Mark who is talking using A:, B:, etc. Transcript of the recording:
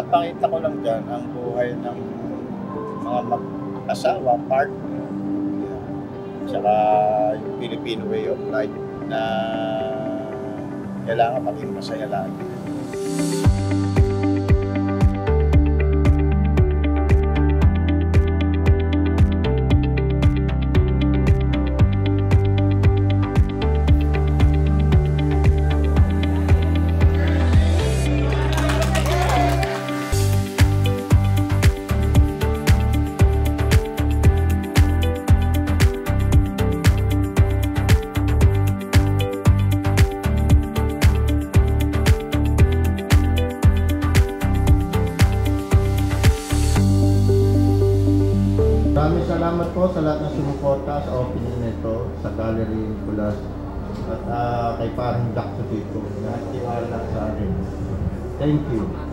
A: pinapakita ko lang dyan ang buhay ng mga mag-asawa, partner, tsaka yung Filipino way of life na kailangan maging masaya lagi.
B: Maraming salamat po sa lahat ng sumuporta sa opening nito sa Galleria Nicolas at kay parang Dr. Tito na tiwala sa akin. Thank you.